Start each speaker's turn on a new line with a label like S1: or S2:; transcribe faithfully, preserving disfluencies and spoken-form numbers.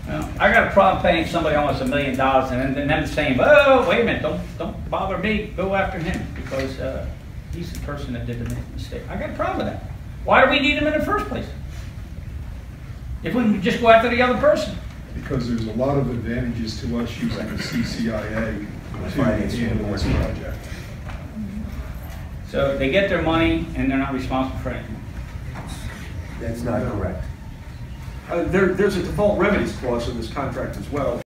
S1: Well, I got a problem paying somebody almost a million dollars and then them saying, oh, wait a minute, don't, don't bother me, go after him, because uh, he's the person that did the mistake. I got a problem with that. Why do we need him in the first place? If we can just go after the other person.
S2: Because there's a lot of advantages to us using the C C I A to handle this project.
S1: So they get their money and they're not responsible for anything.
S3: That's not correct.
S4: Uh, there, there's a default remedies clause in this contract as well.